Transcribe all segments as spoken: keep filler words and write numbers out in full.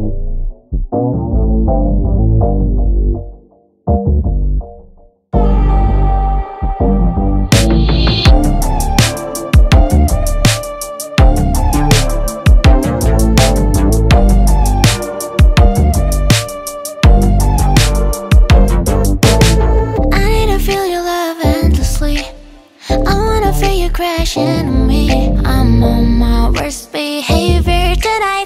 crashing on me. I'm on my worst behavior tonight.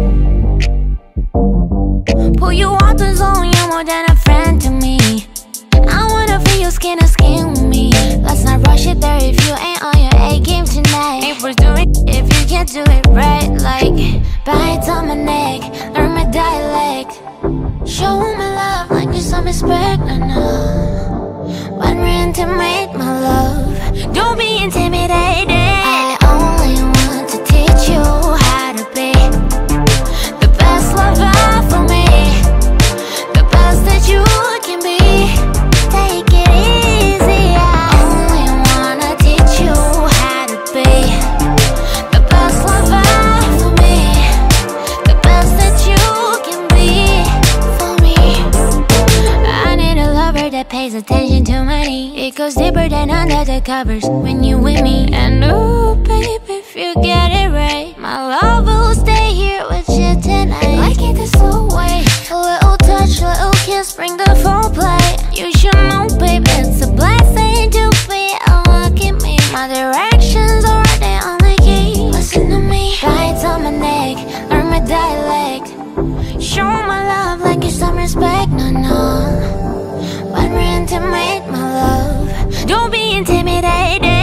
Pull you out the zone, you're more than a friend to me. I wanna feel your skin to skin with me. Let's not rush it there if you ain't on your A game tonight. Ain't worth doing if you can't do it right. Like bites on my neck, learn my dialect. Show my love like you some respect, no, no. When we're intimate, my love, don't be intimidated. I only want to teach you how to be the best lover for me, the best that you can be. Take it easy. I only wanna teach you how to be the best lover for me, the best that you can be for me. I need a lover that pays attention to my needs. It goes deeper than under the covers when you with me. And ooh, baby, if you get it right, my love will stay here with you tonight. Like it the slow way, a little touch, little kiss, bring the full play. You should know, baby, it's a blessing to be unlocking me. My directions are they on the key. Listen to me, bites on my neck, learn my dialect. Show my love like you some respect, no, no. When we're intimate, my love, don't be intimidated.